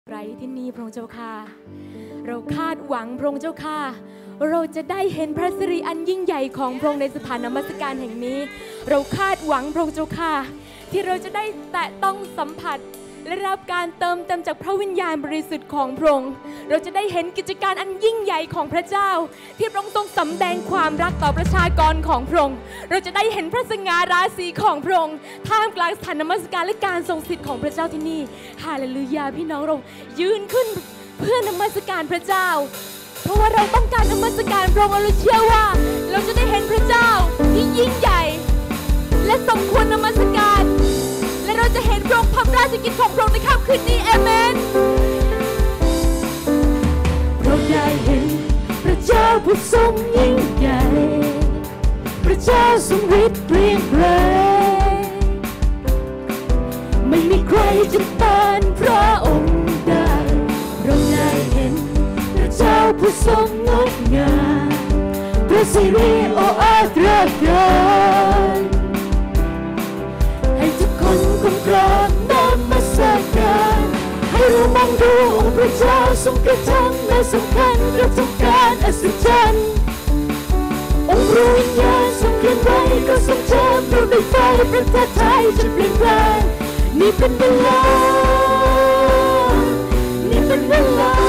ไรที่นี่พระองค์เจ้าค่ะเราคาดหวังพระองค์เจ้าค่ะเราจะได้เห็นพระสิริอันยิ่งใหญ่ของพระองค์ในสถานนมัสการแห่งนี้เราคาดหวังพระองค์เจ้าค่ะที่เราจะได้แตะต้องสัมผัสและรับการเติมเต็มจากพระวิญญาณบริสุทธิ์ของพระองค์เราจะได้เห็นกิจการอันยิ่งใหญ่ของพระเจ้าที่พระองค์ทรงสำแดงความรักต่อประชากรของพระองค์เราจะได้เห็นพระสง่าราศีของพระองค์ท่ามกลางสถานนมัสการและการทรงสิทธิ์ของพระเจ้าที่นี่ฮาเลลูยาพี่น้องเรายืนขึ้นเพื่อนมัสการพระเจ้าเพราะว่าเราต้องการนมัสการพระองค์เราเชื่อว่าเราจะได้เห็นพระเจ้าที่ยิ่งใหญ่และสมควรนมัสการและเราจะเห็นพระองค์ทำราชกิจของพระองค์ในค่ำคืนนี้เอเมนเราได้เห็นพระเจ้าผู้ทรงยิ่งใหญ่พระเจ้าทรงฤทธิ์เปลี่ยนแปลงไม่มีใครจะต้านพระองค์ได้เราได้เห็นพระเจ้าผู้ทรงงดงามพระสิริโออาตราการให้ทุกคนก้มกราบนมัสการให้เรามองดูองค์พระเจ้าทรงกระทำและสำคัญกระทำการอัศจรรย์องค์พระวิญญาณทรงเคลื่อนไหวก็ทรงเจิมเราด้วยไฟประเทศไทยจะเปลี่ยนแปลงนี่เป็นเวลานี่เป็นเวลา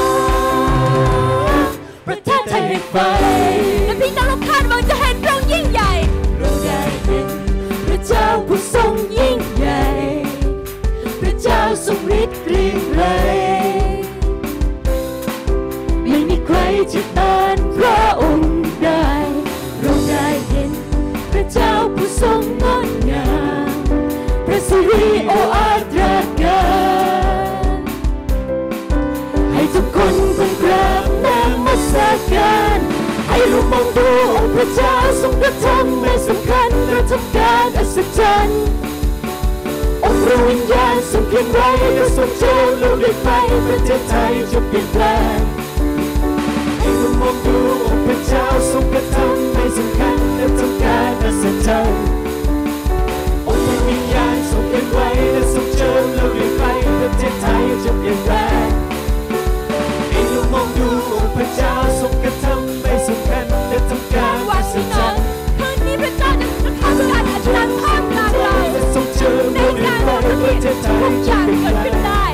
ประเทศไทยแห่งไฟและพี่น้องเราคาดหวังจะเห็นพระองค์ยิ่งใหญ่เราได้เห็นพระเจ้าผู้ทรงยิ่งใหญ่พระเจ้าทรงฤทธิ์เกรียงไกรไม่มีใครจะต้านพระองค์ได้เราได้เห็นพระเจ้าผู้ทรงงดงามพระสิริโออาตราการให้ทุกคนก้มกราบนมัสการให้เรามองดูองค์พระเจ้าทรงกระทำในสำคัญกระทำการอัศจรรย์องค์พระวิญญาณทรงเคลื่อนไหวและทรงเจิมเราด้วยไฟประเทศไทยจะเปลี่ยนแปลงให้เรามองดูองค์พระเจ้าทรงกระทำในสำคัญกระทำการอัศจรรย์องค์พระวิญญาณทรงเคลื่อนไหวและทรงเจิมเราด้วยไฟประเทศไทยจะเปลี่ยนแปลงให้เรามองดูองค์พระเจ้าทรงกระทำในสำคัญกระทำการอัศจรรย์คืนนี้พระเจ้าจะทำการอัศจรรย์ท่ามกลางเราในการทำที่ทุกอย่างเกิดขึ้นได้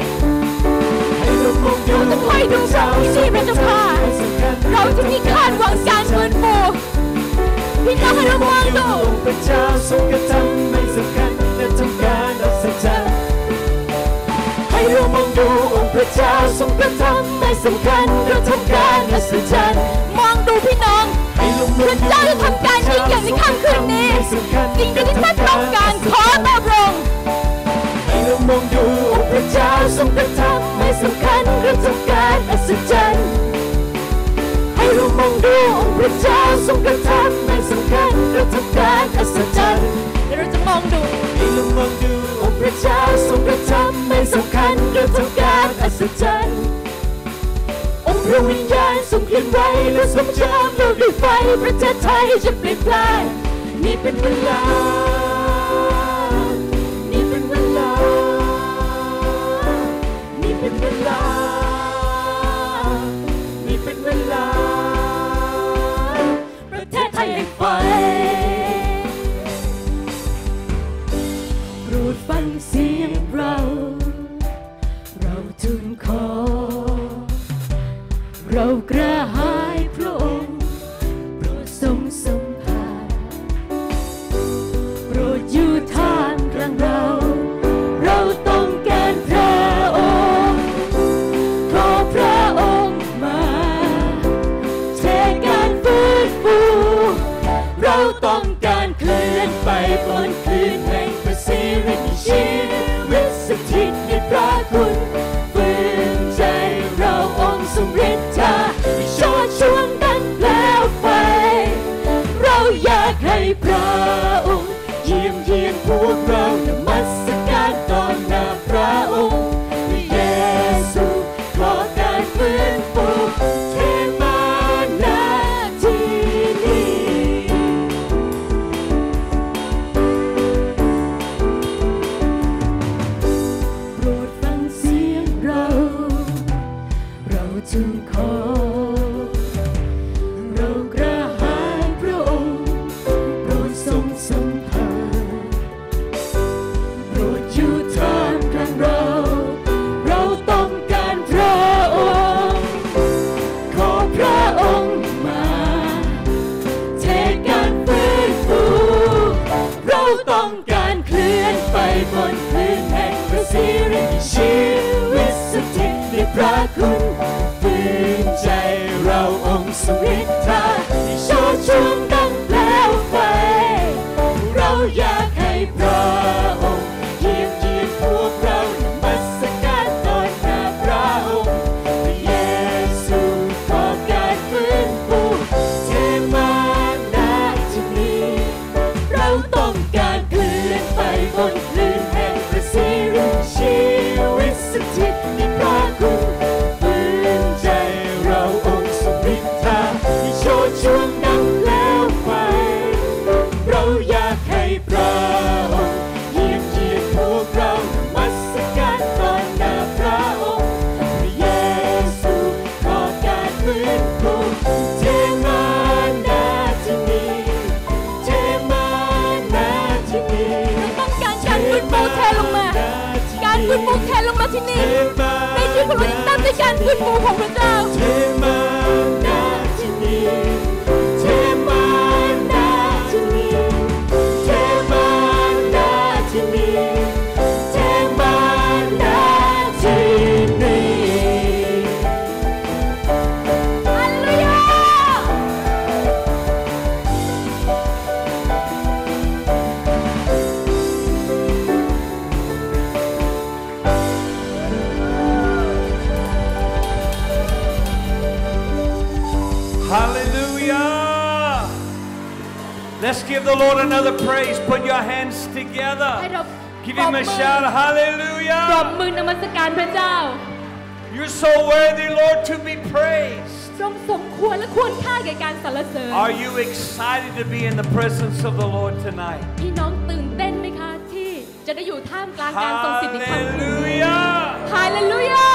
เราจะคอยดูที่นี่พระเจ้าค่ะเราจะมีคาดหวังการฟื้นฟูพี่น้องให้เรามองดูพระเจ้าทรงกระทำไม่สำคัญและทำการอัศจรรย์ให้เรามองดูองค์พระเจ้าทรงกระทำไม่สำคัญและทำการอัศจรรย์มองดูพี่น้องพระเจ้าจะทำการยิ่งใหญ่ในค่ำคืนนี้สิ่งที่ท่านต้องการขอต่อพระองค์ให้เรามองดูองค์พระเจ้าทรงกระทำไม่สำคัญและทำการอัศจรรย์ให้เรามองดูองค์พระเจ้าทรงกระทำไม่สำคัญและทำการอัศจรรย์เราจะมองดูให้เรามองดูองค์พระเจ้าทรงกระทำไม่สำคัญและทำการอัศจรรย์องค์พระวิญญาณทรงเคลื่อนไหวและทรงเจิมเราด้วยไฟประเทศไทยจะเปลี่ยนแปลงนี่เป็นเวลานี่เป็นเวลานี่เป็นเวลานี่เป็นเวลาประเทศไทยแห่งไฟโปรดฟังเสียงเราทูลขอเรากระหายพระองค์โปรดทรงสัมผัสโปรดอยู่ท่ามกลางเราต้องการพระองค์ขอพระองค์มาแทนการฟื้นฟูเราต้องการเคลื่อนไปบนคลื่นแห่งพระสิริชีวิตสถิตในพระคุณทรงฤทธาจึงขอเรากระหายพระองค์โปรดทรงสัมผัสโปรดอยู่ท่ามกลางเราต้องการพระองค์ขอพระองค์มาเทการฟื้นฟูเราต้องการเคลื่อนไปบนพื้นแห่งพระสิริชีวิตสถิตในพระคุณฟื้นใจเราองค์ทรงฤทธาที่โชติช่วงดังเปลวไฟเราอยากให้พระองค์เยี่ยมเยียนพวกเรานมัสการต่อหน้าพระองค์พระเยซูขอการฟื้นฟูเทมาณที่นี้เราต้องการเคลื่อนไปบนคลื่นแห่งพระสิริชีวิตสถิตในพระคุณฟื้นใจเราองค์ทรงฤทธาที่โชติช่วงดังแล้วไฟเราอยากให้พระองค์เยี่ยมเยียนพวกเรานมัสการต่อหน้าพระองค์พระเยซูขอการฟื้นฟูเทมาณที่นี้เทมาณที่นี้เราต้องการการฟื้นฟูเทลงมาการฟื้นฟูเทลงมาที่นี่ในที่ของเราตั้งใจการฟื้นฟูของพระเจ้าเทมาณที่นี้เทมาณที่นี้เทมาณที่นี้เทมาณที่นี้ฮัลโหล Hallelujah. Let's give the Lord another praise. Put your hands ให้ together. เรา Give him a shout. ปรบ Hallelujah. มือนมัสการพระเจ้า You're so worthy, Lord, to be praised. ทรงสมควรและควรค่าแก่การสรรเสริญ Are you excited to be in the presence of the Lord tonight? พี่น้องตื่นเต้นไหมคะที่จะได้อยู่ท่ามกลางการทรงสิทธิ์ในคำคืน Hallelujah. ฮาเลลูยา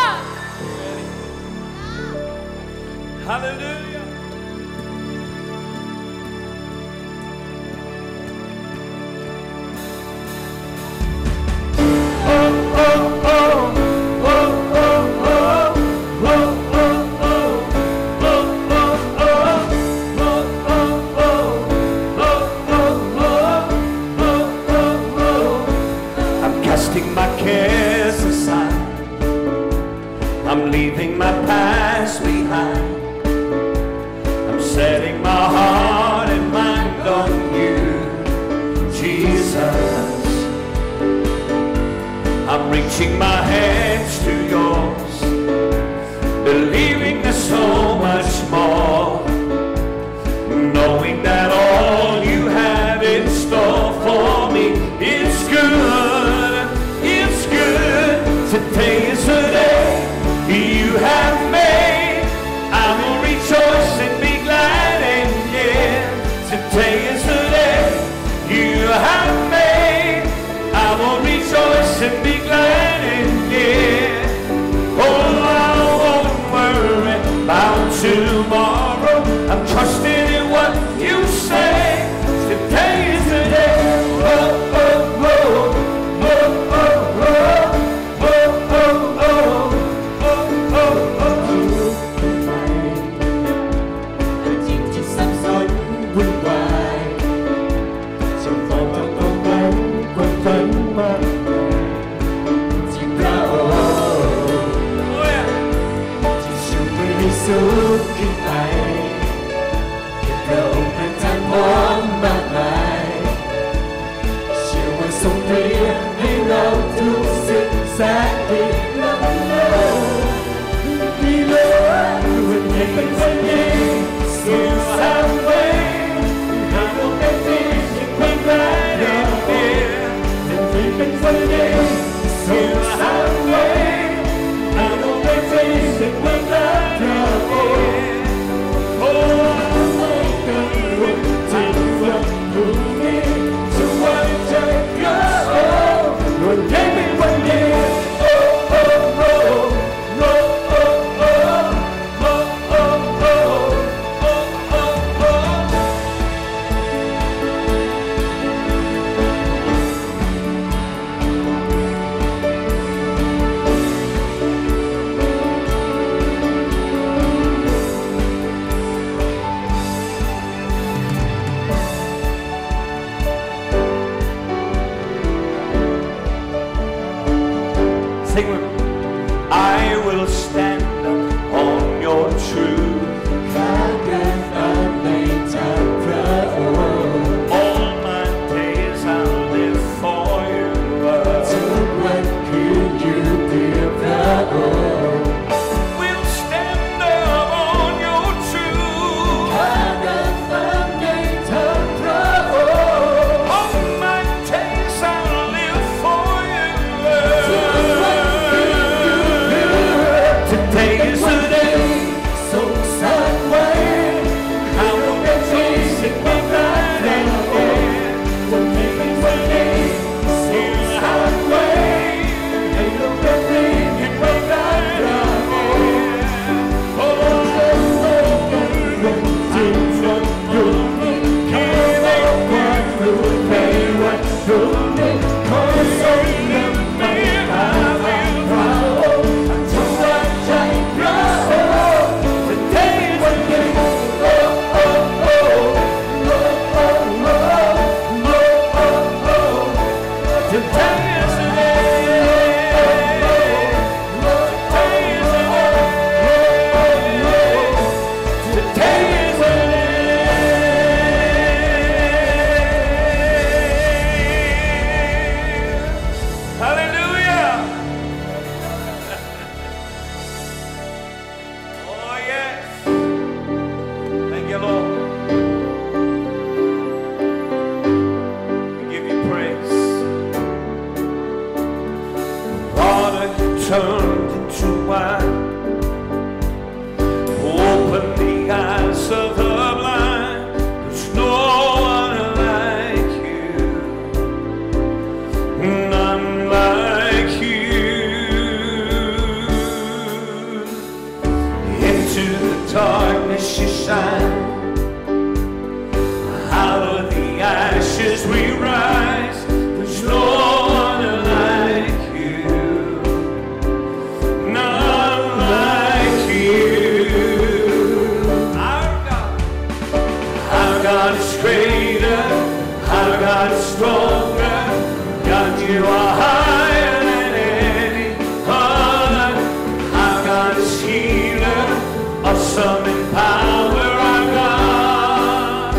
Hallelujah. My cares aside, I'm leaving my past behind. I'm setting my heart and mind on you, Jesus. I'm reaching my hands to yours, believing there's so much more, knowing that all you have in store for me is good. Today is the day you have made. I will rejoice and be glad in it. Today is the day you have made. I will rejoice and be glad in it. Oh, I won't worry about tomorrow. I'm trusting in what you say. Today is the day. Oh, oh, oh. darkness you shine. Out of the ashes we rise. There's no one like you. None like you. Our God is greater. Our God is stronger. God, you are higher than any other. Our God is healer, awesome in power. Our God,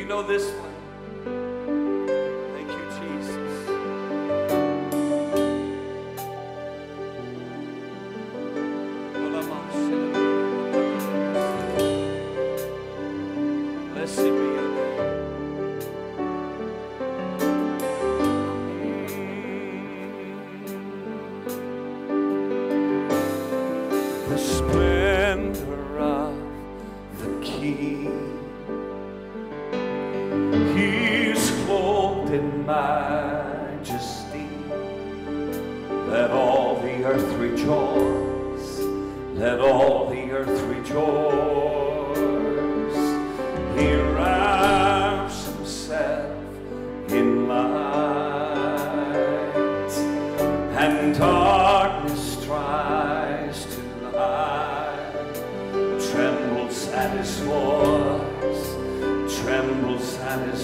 know this one? Thank you, Jesus. Blessed be your name. The splendor of the King. He's clothed in majesty. Let all the earth rejoice. Let all the earth rejoice. He wraps himself in light, and darkness tries to hide. Trembles at his voice. Trembles at his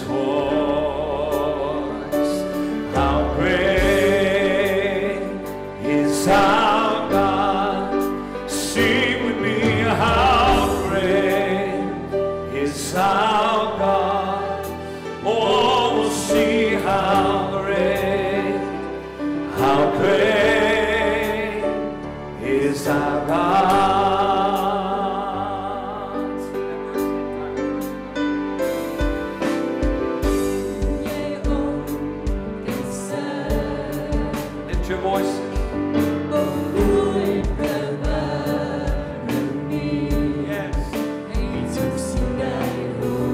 voice. How great is our God. Sing with me, how great is our God. Oh, we'll see how great is our God. Lift your voices. Yes.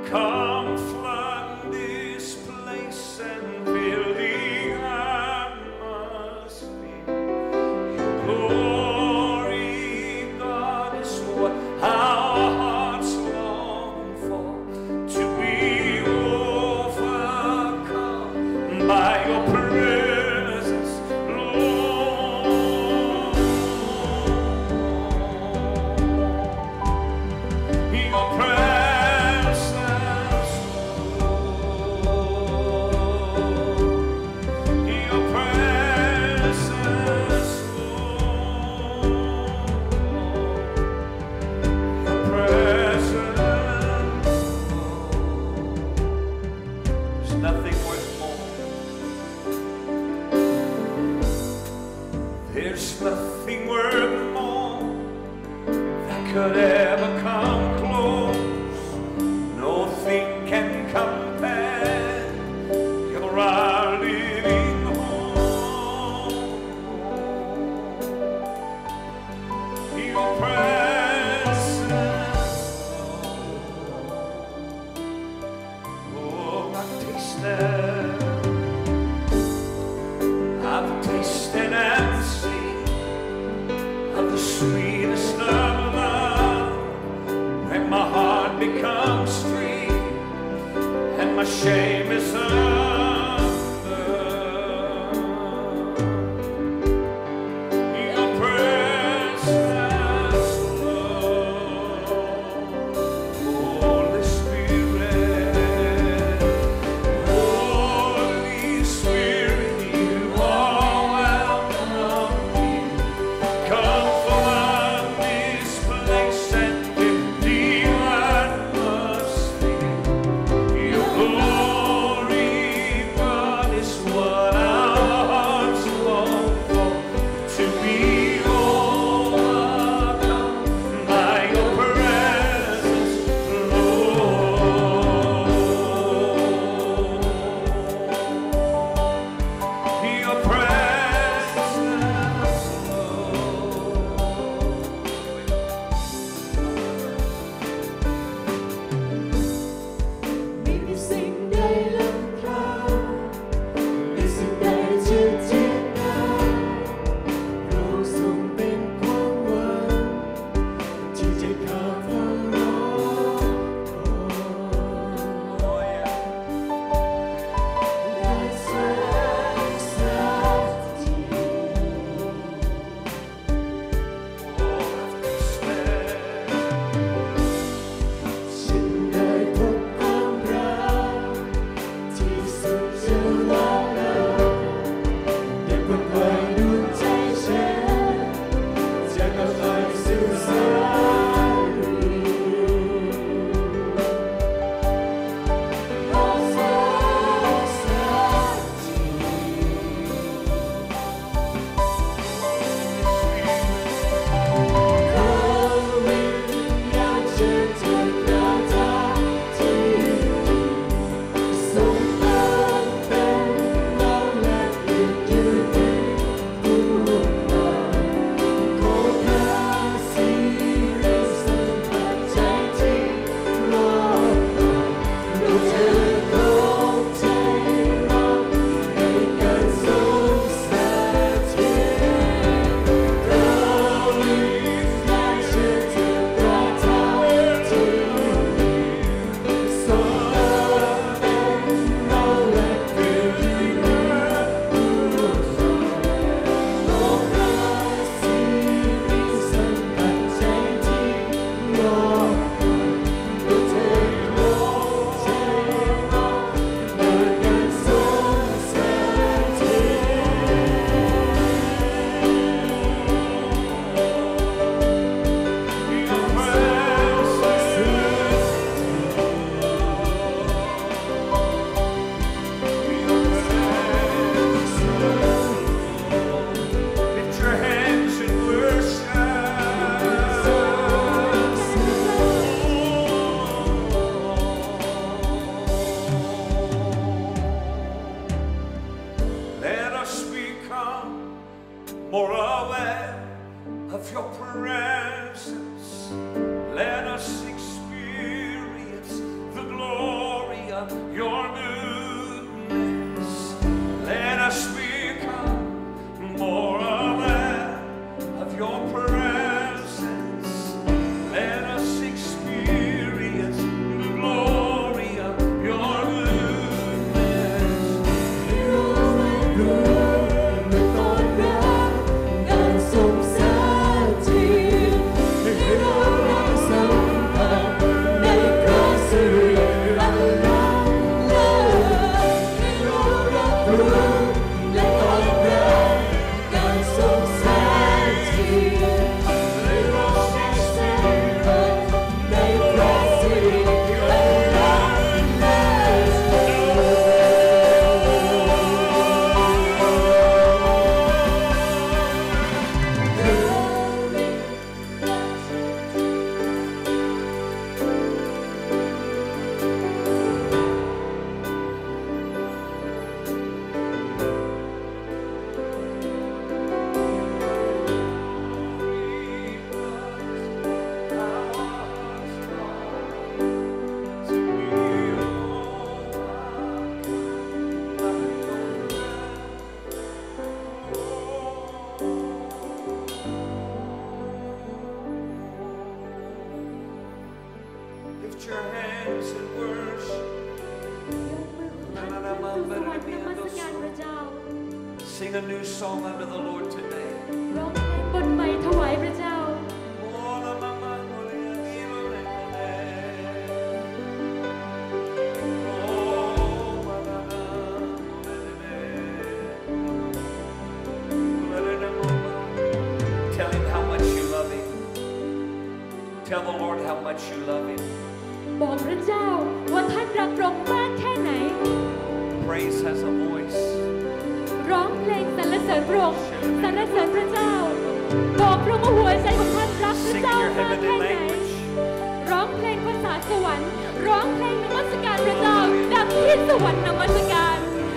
come flood this place and fill the atmosphere. Your glory, God, is what our hearts long for, to be overcome by your presence, Lord. Your presence, Lord. Your presence, Lord. Your presence, Lord. There's nothing worth more. There's nothing worth more that could ever come close. Nothing can compare. You're our living home. Your presence, oh, I've tasted and seen of the sweetest of love, when my heart becomes free and my shame is undone. Your presence, Lord. Holy Spirit, Holy Spirit, you are welcome here. Come flood this place and fill the atmosphere. Your glory, God, is what our hearts long for, to be overcome by your presence, Lord. Your presence, ไม่มีสิ่งใดล้ำค่าไม่มีสิ่งใดจะเทียบได้พระองค์ทรงเป็นความหวังที่จะข้าเฝ้ารอคอย ได้สักที ฉันได้พบความรักที่สุดจะล้ำเลิศได้ปลดปล่อยดวงใจฉันจากกำลังสู่สายรุ้งขอสักที ขอวิญญาณฉันจะกระจายที่ทรงเติมเต็มเราและติดอยู่ในตัวเราขอพระสิริสัมผัสใจที่รอเราเธอของใจเราให้การทรงสถิต เราวิญญาณฉันจะกระจายที่ทรงเติมเต็มเราและติดอยู่ในตัวเราขอพระสิริสัมผัสใจที่รอเราเธอของใจเราให้การทรงสถิต Your presence, lift your hands and worship. Let us become more aware of your presence. Let us experience the glory of your goodness. Let us become more aware of your presence. Let us experience the glory of your goodness. Lift your hands and worship. สวรรค์นมัสการพระเจ้า Sing a new song unto the Lord today. ร้องเพลงบทใหม่ถวายพระเจ้า Tell him how much you love him. Tell the Lord how much you love him. บอกพระเจ้าว่าท่านรักพระองค์มากแค่ไหน Praise has a voice. ร้องเพลงสรรเสริญพระองค์สรรเสริญพระเจ้า บอกพระองค์ว่าหัวใจของท่านรักพระ Sing in เจ้า your มาก heavenly แค่ไหน language. ร้องเพลงภาษาสวรรค์ร้องเพลงนมัสการพระเจ้าดังที่สวรรค์นมัสการ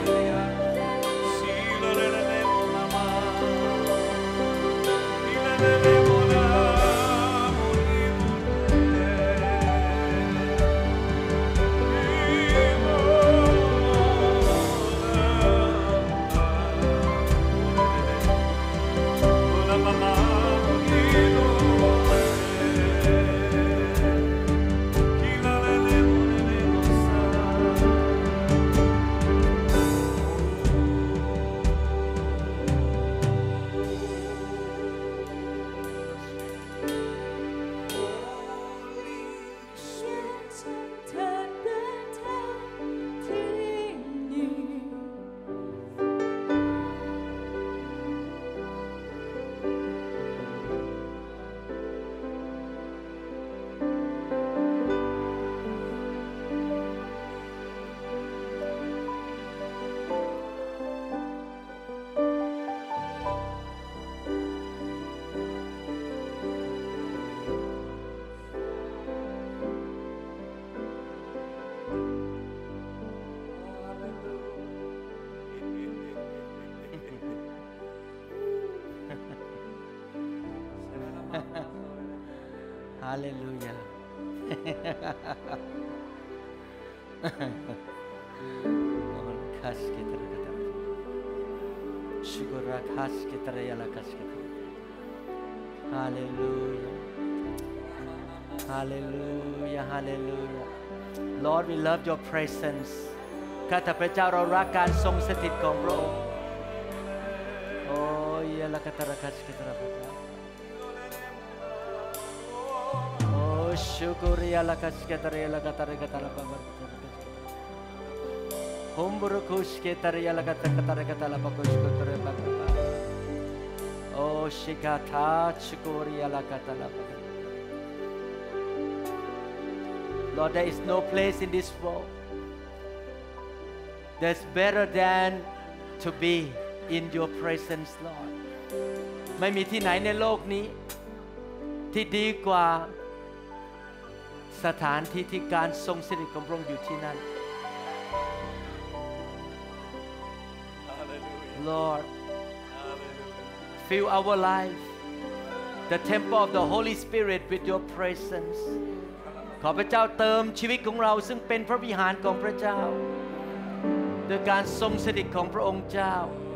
Hallelujah. Hallelujah. Hallelujah. Hallelujah. Lord, we love your presence. ข้าแต่พระเจ้าเรารักการทรงสถิตของพระองค์โอ้ยละกัตระคัสกิตระพะโอ้ชุกุริยละกัสกิตระละกัตระกัตระพะฮุมบุรุคุสกิตระละกัตระกัตระกัตระพะคุสกุตระพะโอ้ชิกาทาชุกุริยละกัตระพะ Lord, there is no place in this world that's better than to be in your presence, Lord. ไม่มีที่ไหนในโลกนี้ที่ดีกว่าสถานที่ที่การทรงสถิตของพระองค์อยู่ที่นั่น Lord, fill our life, the temple of the Holy Spirit with your presence. ขอพระเจ้าเติมชีวิตของเราซึ่งเป็นพระวิหารของพระเจ้าโดยการทรงสถิตของพระองค์เจ้า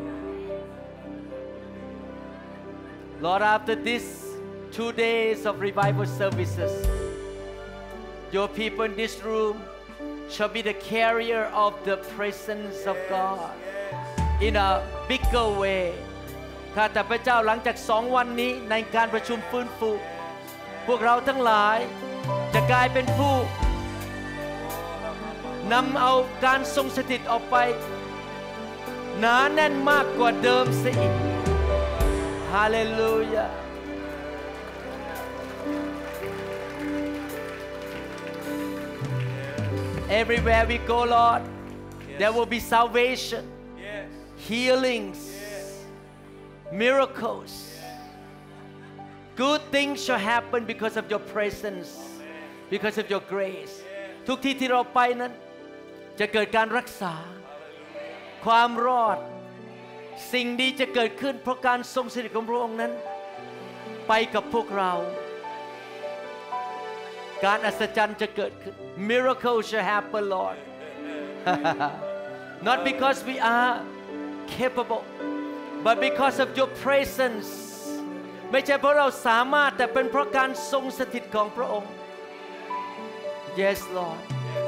Lord, after this 2 days of revival services, your people in this room shall be the carrier of the presence of God in a bigger way ข้าแต่พระเจ้าหลังจาก2 วันนี้ในการประชุมฟื้นฟูพวกเราทั้งหลายจะกลายเป็นผู้นำเอาการทรงสถิตออกไปหนาแน่นมากกว่าเดิมเสียอีกฮาเลลูยา Everywhere we go, Lord, there will be salvation, healings, miracles. Good things shall happen because of your presence, because of your grace. ทุกที่ที่เราไปนั้นจะเกิดการรักษาความรอดสิ่งดีจะเกิดขึ้นเพราะการทรงสถิตของพระองค์นั้นไปกับพวกเราการอัศจรรย์จะเกิดขึ้น Miracle shall happen, Lord. Not because we are capable, but because of your presence. ไม่ใช่เพราะเราสามารถแต่เป็นเพราะการทรงสถิตของพระองค์ Yes, Lord.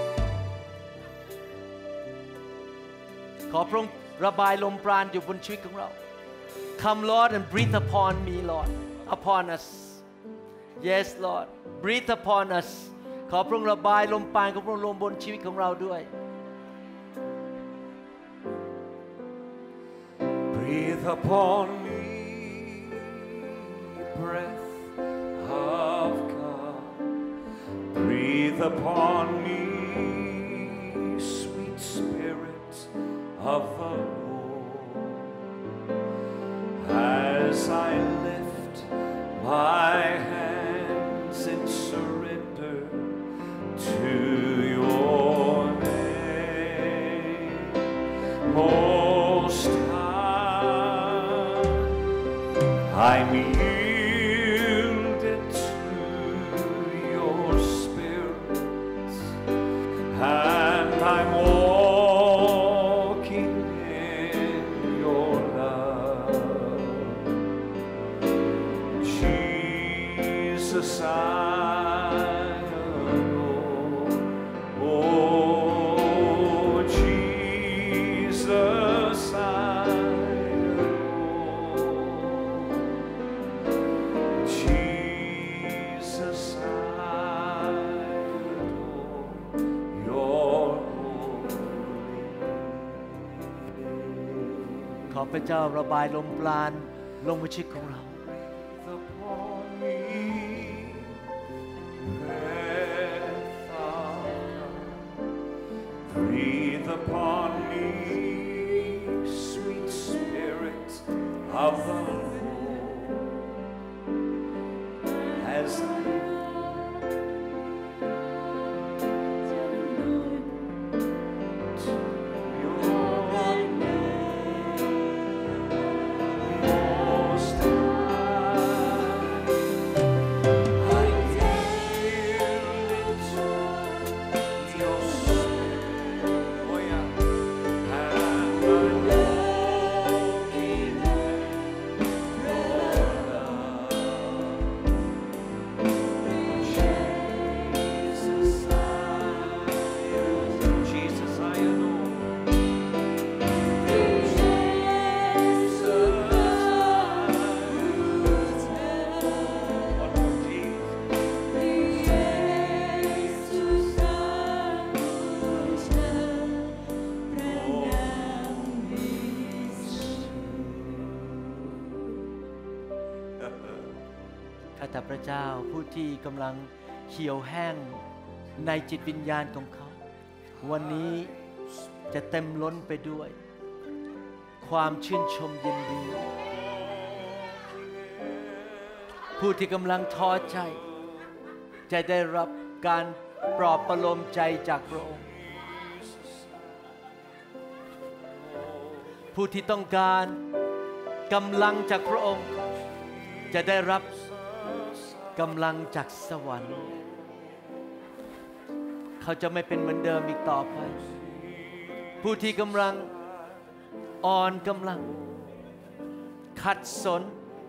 ขอพระองค์ระบายลมปราณอยู่บนชีวิตของเรา Come, Lord, and breathe upon me, Lord, upon us. Yes, Lord. Breathe upon us. ขอพระองค์ระบายลมปราณของพระองค์ลงบนชีวิตของเราด้วย Breathe upon me, breath of God. Breathe upon me, sweet Spirit of the Lord. As I lift my hands in surrender to your name, Most High, I'm yielded to your Spirit, and I'm walking in your love. Jesus, I adore. Oh, Jesus, I adore. Jesus, I adore your holy name. ขอพระเจ้าระบายลมปราณลงบนชีวิตของเรา Breathe upon me, sweet Spirit of the Lord, as I to your Most High, I yield to your Spirit. Oh yeah, and I'm walking in your love. Jesus, I adore. One more, Jesus. ข้าแต่พระเจ้าผู้ที่กำลังเหี่ยวแห้งในจิตวิญญาณของเขา วันนี้จะเต็มล้นไปด้วย ความชื่นชมยินดี ผู้ที่กำลังท้อใจจะได้รับการปลอบประโลมใจจากพระองค์ ผู้ที่ต้องการกำลังจากพระองค์จะได้รับกำลังจากสวรรค์เขาจะไม่เป็นเหมือนเดิมอีกต่อไปผู้ที่กำลังอ่อนกำลังขัดสน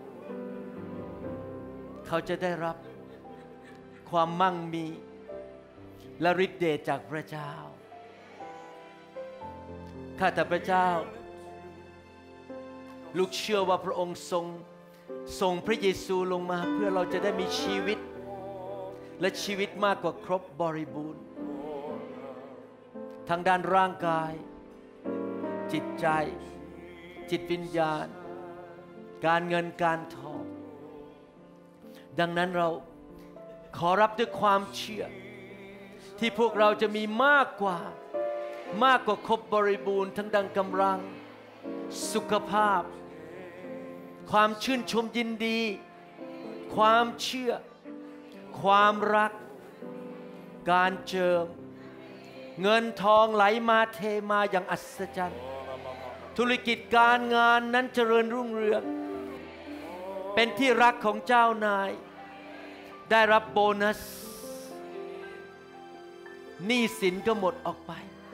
เขาจะได้รับความมั่งมีและฤทธิ์เดชจากพระเจ้าข้าแต่พระเจ้าลูกเชื่อว่าพระองค์ส่งพระเยซูลงมาเพื่อเราจะได้มีชีวิตและชีวิตมากกว่าครบบริบูรณ์ทางด้านร่างกายจิตใจจิตวิญญาณการเงินการทองดังนั้นเราขอรับด้วยความเชื่อที่พวกเราจะมีมากกว่าครบบริบูรณ์ทั้งดังกำลังสุขภาพความชื่นชมยินดีความเชื่อความรักการเจิมเงินทองไหลมาเทมาอย่างอัศจรรย์ธุรกิจการงานนั้นเจริญรุ่งเรืองเป็นที่รักของเจ้านายได้รับโบนัสหนี้สินก็หมดออกไป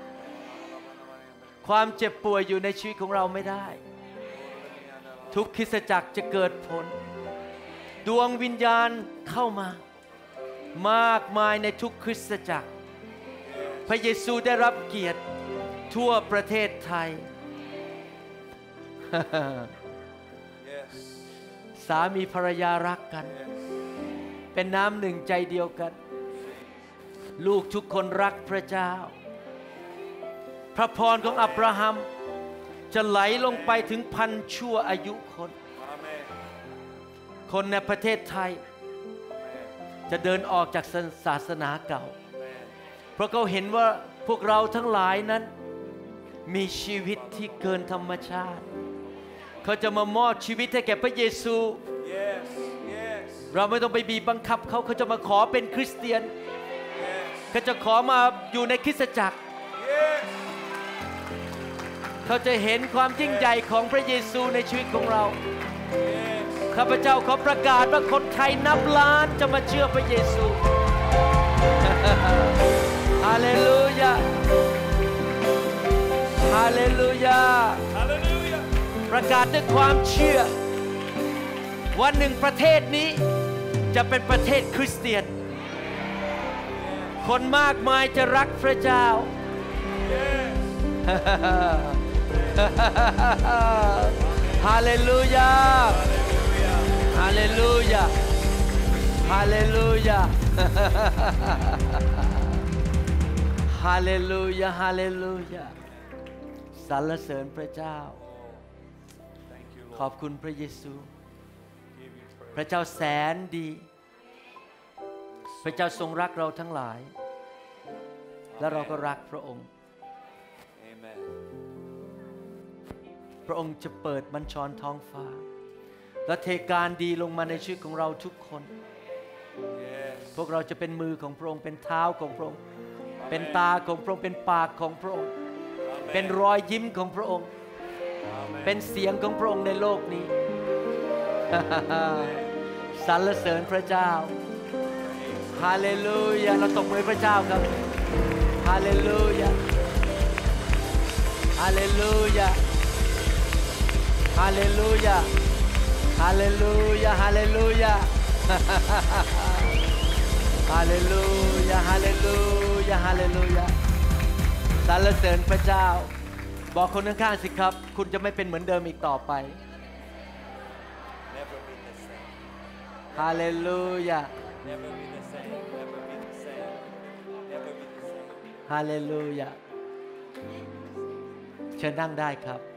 ความเจ็บป่วยอยู่ในชีวิตของเราไม่ได้ทุกคริสตจักรจะเกิดผลดวงวิญญาณเข้ามามากมายในทุกคริสตจักรพระเยซูได้รับเกียรติทั่วประเทศไทย สามีภรรยารักกันเป็นน้ำหนึ่งใจเดียวกันลูกทุกคนรักพระเจ้าพระพรของอับราฮัมจะไหลลงไปถึงพันชั่วอายุคนในประเทศไทยจะเดินออกจากศาสนาเก่าเพราะเขาเห็นว่าพวกเราทั้งหลายนั้นมีชีวิตที่เกินธรรมชาติเขาจะมามอบชีวิตให้แก่พระเยซู เราไม่ต้องไปบีบบังคับเขาจะมาขอเป็นคริสเตียนเขาจะขอมาอยู่ในคริสตจักรเขาจะเห็นความยิ่งใหญ่ของพระเยซูในชีวิตของเราข้าพเจ้าขอประกาศว่าคนไทยนับล้านจะมาเชื่อพระเยซู ฮาเลลูยาฮาเลลูยาประกาศด้วยความเชื่อวันหนึ่งประเทศนี้จะเป็นประเทศคริสเตียนคนมากมายจะรักพระเจ้า ฮาเลลูยาฮาเลลูยาฮาเลลูยาฮาเลลูยาฮาเลลูยาสรรเสริญพระเจ้าขอบคุณพระเยซูพระเจ้าแสนดีพระเจ้าทรงรักเราทั้งหลายและเราก็รักพระองค์พระองค์จะเปิดบัญชรท้องฟ้าและเทการดีลงมาในชีวิตของเราทุกคนพวกเราจะเป็นมือของพระองค์เป็นเท้าของพระองค์เป็นตาของพระองค์เป็นปากของพระองค์เป็นรอยยิ้มของพระองค์เป็นเสียงของพระองค์ในโลกนี้ สรรเสริญพระเจ้าฮาเลลูยาเราตบมือพระเจ้าครับฮาเลลูยาฮาเลลูยาฮาเลลูยาฮาเลลูยาฮาเลลูยาฮาเลลูยาฮาเลลูยาฮาเลลูยาสรรเสริญพระเจ้าบอกคนข้างๆสิครับคุณจะไม่เป็นเหมือนเดิมอีกต่อไปฮาเลลูยาฮาเลลูยาเชิญนั่งได้ครับ